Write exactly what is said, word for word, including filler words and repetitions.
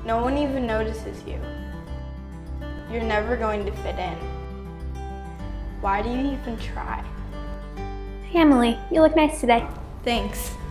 No one even notices you. You're never going to fit in. Why do you even try? Hey Emily, you look nice today. Thanks.